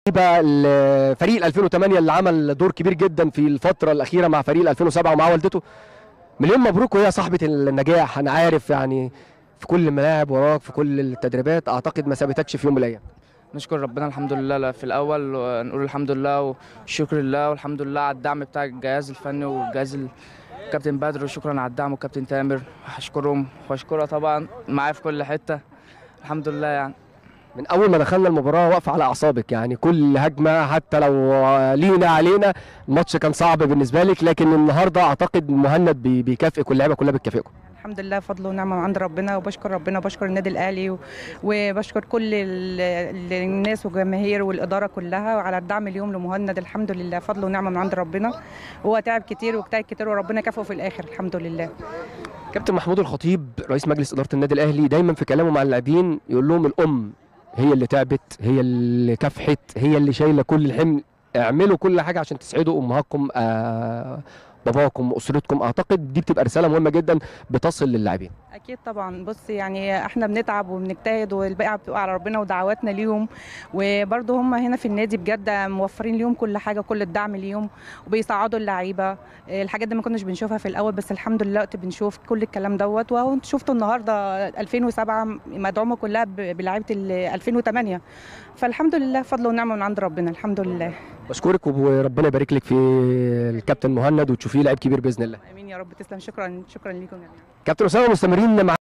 فريق 2008 اللي عمل دور كبير جدا في الفتره الاخيره مع فريق 2007 ومع والدته. مليون مبروك، وهي صاحبه النجاح. انا عارف يعني في كل الملاعب وراك، في كل التدريبات، اعتقد ما سابتكش في يوم من الايام. نشكر ربنا الحمد لله في الاول، ونقول الحمد لله والشكر لله والحمد لله على الدعم بتاع الجهاز الفني والجهاز الكابتن بدر، وشكرا على الدعم، والكابتن تامر هشكرهم واشكرها طبعا معايا في كل حته. الحمد لله يعني. من اول ما دخلنا المباراه واقفه على اعصابك، يعني كل هجمه حتى لو لينا علينا. الماتش كان صعب بالنسبه لك، لكن النهارده اعتقد مهند بيكافئك واللعيبه كلها بتكافئكم. الحمد لله فضل ونعمه من عند ربنا، وبشكر ربنا وبشكر النادي الاهلي وبشكر كل الناس والجماهير والاداره كلها على الدعم اليوم لمهند. الحمد لله فضل ونعمه من عند ربنا، هو تعب كتير واجتهد كتير وربنا كافئه في الاخر الحمد لله. كابتن محمود الخطيب رئيس مجلس اداره النادي الاهلي دايما في كلامه مع اللاعبين يقول لهم الام هي اللي تعبت، هي اللي كافحت، هي اللي شايله كل الحمل. اعملوا كل حاجه عشان تسعدوا امهاتكم، باباكم، اسرتكم. اعتقد دي بتبقى رساله مهمه جدا بتصل للاعبين. اكيد طبعا. بص يعني احنا بنتعب وبنجتهد والباقي بتبقى على ربنا ودعواتنا ليهم، وبرده هم هنا في النادي بجد موفرين ليهم كل حاجه، كل الدعم ليهم، وبيساعدوا اللعيبه. الحاجات دي ما كناش بنشوفها في الاول، بس الحمد لله وقت بنشوف كل الكلام دوت. واهو انتوا شفتوا النهارده 2007 مدعومه كلها بلعيبه 2008، فالحمد لله فضل ونعمه من عند ربنا الحمد لله. بشكرك وربنا يبارك لك في الكابتن مهند وتشوفيه لعيب كبير باذن الله. امين يا رب. تسلم. شكرا ليكم. كابتن اسامه مستمرين مع